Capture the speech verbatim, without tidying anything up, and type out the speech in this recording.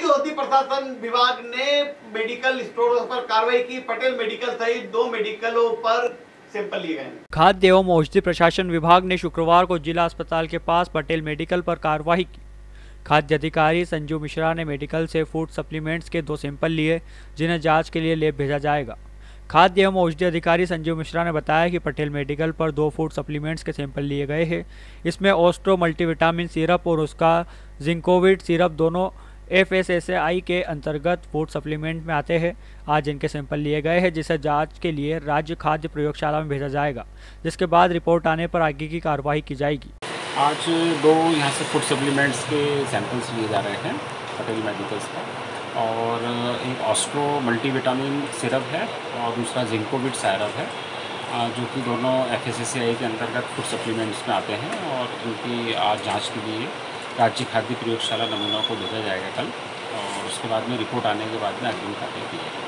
औषधि प्रशासन विभाग ने मेडिकल स्टोरों पर कार्रवाई की। पटेल मेडिकल सहित दो मेडिकलों पर सैंपल लिए गए। खाद्य एवं औषधि प्रशासन विभाग ने शुक्रवार को जिला अस्पताल के पास पटेल मेडिकल पर कार्रवाई की। खाद्य अधिकारी संजू मिश्रा ने मेडिकल से फूड सप्लीमेंट्स के दो सैंपल लिए, जिन्हें जांच के लिए लैब भेजा जाएगा। खाद्य एवं औषधि अधिकारी संजीव मिश्रा ने बताया कि पटेल मेडिकल पर दो फूड सप्लीमेंट्स के सैंपल लिए गए हैं। इसमें ऑस्ट्रो मल्टीविटामिन सिरप और उसका जिंकोविट सिरप दोनों F S S A I के अंतर्गत फूड सप्लीमेंट में आते हैं। आज इनके सैंपल लिए गए हैं, जिसे जांच के लिए राज्य खाद्य प्रयोगशाला में भेजा जाएगा, जिसके बाद रिपोर्ट आने पर आगे की कार्रवाई की जाएगी। आज दो यहाँ से फूड सप्लीमेंट्स के सैंपल्स लिए जा रहे हैं पटेल मेडिकल्स का, और एक ऑस्ट्रो मल्टीविटामिन सिरप है और दूसरा जिंकोविट सिरप है, जो कि दोनों F S S A I के अंतर्गत फूड सप्लीमेंट्स में आते हैं। और इनकी आज जांच के लिए राज्य खाद्य प्रयोगशाला नमूना को भेजा जाएगा कल, और उसके बाद में रिपोर्ट आने के बाद में अग्रिम कार्रवाई की जाएगी।